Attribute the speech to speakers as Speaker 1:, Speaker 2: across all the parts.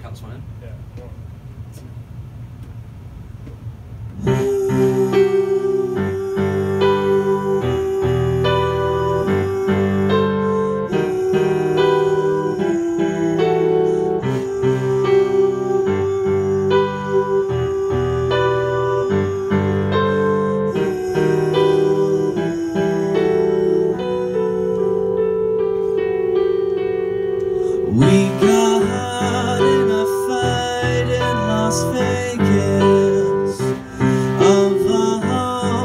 Speaker 1: to count this one in?
Speaker 2: Yeah.
Speaker 3: We got in a fight in Las Vegas, of all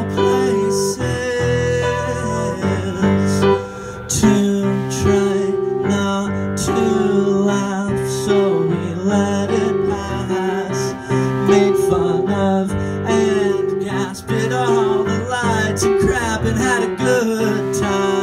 Speaker 3: places, to try not to laugh, so we let it pass, made fun of and gasped at all the lights and crap and had a good time.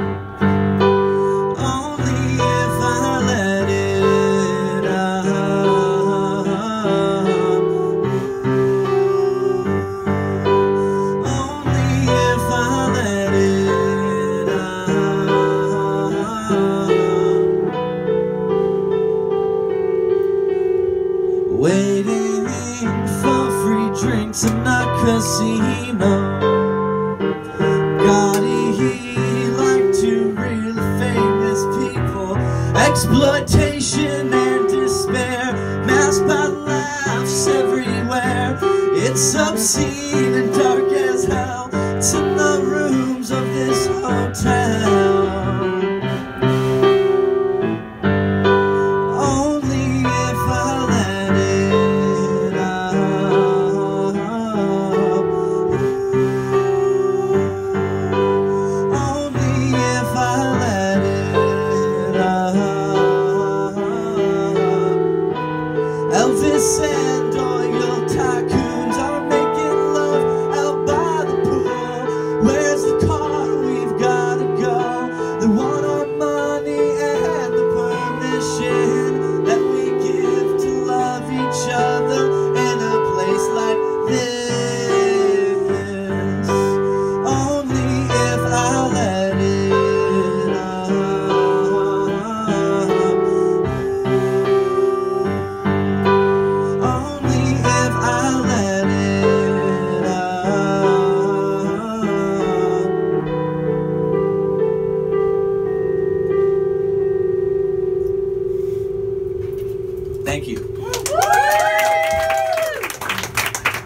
Speaker 3: Waiting for free drinks in a casino. Gaudy like two really famous people. Exploitation and despair, masked by laughs everywhere. It's obscene and dark as hell. It's in the rooms of this hotel. Elvis said